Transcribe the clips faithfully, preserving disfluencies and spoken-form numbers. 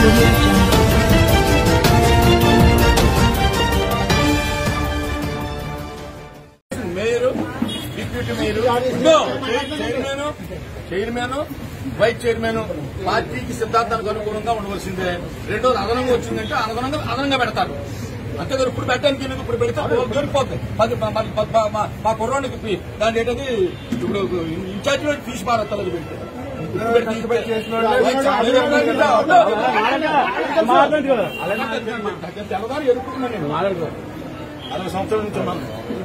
Mayor, deputy mayor, chairman chairman vice chairman పార్టీకి సిద్ధాంతానికి అనుగుణంగా ఉండవలసిందే. రెండోది అదనంగా వచ్చిందంటే అనుగుణంగా అదనంగా పెడతారు. అంతేగాని ఇప్పుడు పెట్టడానికి ఇప్పుడు పెడితే దొరికిపోతుంది. పది మా కుర్రానికి దాని ఏంటది ఇప్పుడు ఇన్ఛార్జ్ తీసి పారత్తలేదు పెడితే తెల్లదారు ఎదుర్కొన్నాను నేను అరవై సంవత్సరాల నుంచి ఉన్నాను.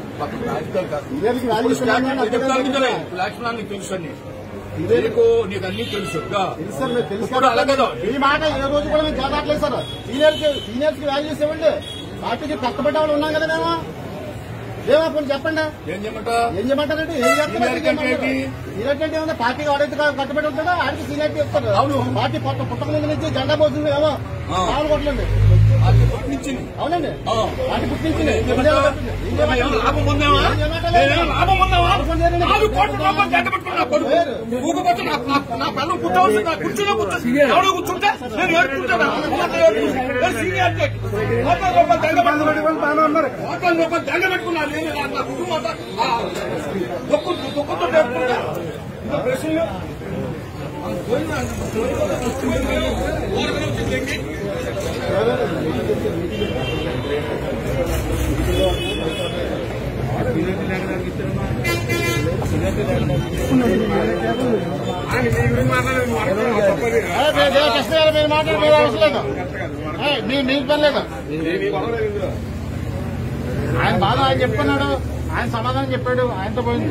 లక్ష్మణానికి తెలుసు అన్ని నీకు నీకు అన్ని తెలుసు ఇప్పుడు అలాగే ఈ మాట ఏ రోజు కూడా మేము చేపట్టలేదు సార్. సీనియర్స్ సీనియర్స్ కి వాల్యూస్ ఇవ్వండి. పార్టీకి కష్టపడ్డ వాళ్ళు ఉన్నాం కదా మేము. ఏమో పోనీ చెప్పండి ఏం చేయమంట ఏం చేయమంటారంటే ఏం చేస్తారంటే సీనియర్టీ ఏమన్నా పార్టీకి ఆడైతే కట్టుబడి ఉంటాడో ఆడికి సీనియర్టీ ఇస్తారు. అవును పార్టీ పొట్ట పుట్టక ముందు నుంచి జెండా పోతుంది ఏమో కావాలి కొట్టండి. అవునండి పార్టీ పుట్టించింది. లాభం ఉందామా లాభం ఉందామా నాలుగు కోట్ల రూపాయలు గంట పెట్టుకున్నా ఊకపోతే నా పిల్లలు కూర్చోవలసింది నా కూర్చునే కూర్చొని ఎవడో కూర్చుంటే నేను ఏడుకుంటాను. సీనియర్ కోట్ల రూపాయలు దండ పెట్టుకున్నారు కోట్ల రూపాయలు దండ పెట్టుకున్నారు. నా కుటుంబం దుఃఖ దుఃఖంతో నేర్పుకుంటా ప్రశ్నలు మీరు మాట్లాడే అవసరం లేదు. మీకు పని లేదు. ఆయన బాధ ఆయన చెప్పుకున్నాడు. ఆయన సమాధానం చెప్పాడు. ఆయనతో పోయింది.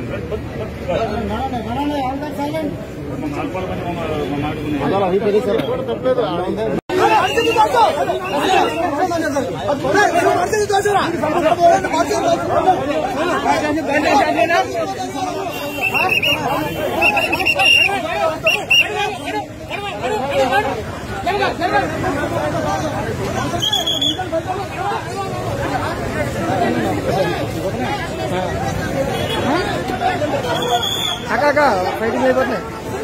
తప్పలేదు. అక్క ఫైటింగ్ అయిపోతున్నాయి.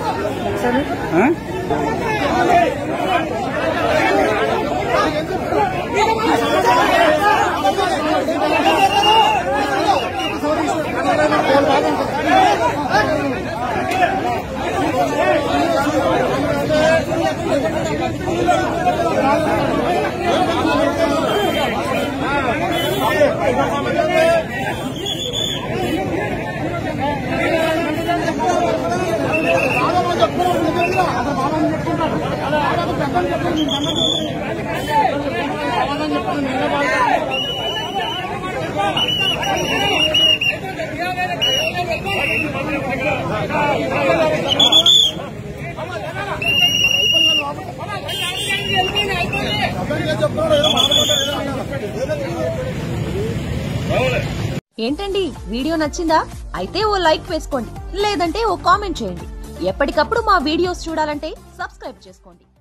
ఏంటండి వీడియో నచ్చిందా? అయితే ఓ లైక్ వేసుకోండి, లేదంటే ఓ కామెంట్ చేయండి. ఎప్పటికప్పుడు మా వీడియోస్ చూడాలంటే సబ్స్క్రైబ్ చేసుకోండి.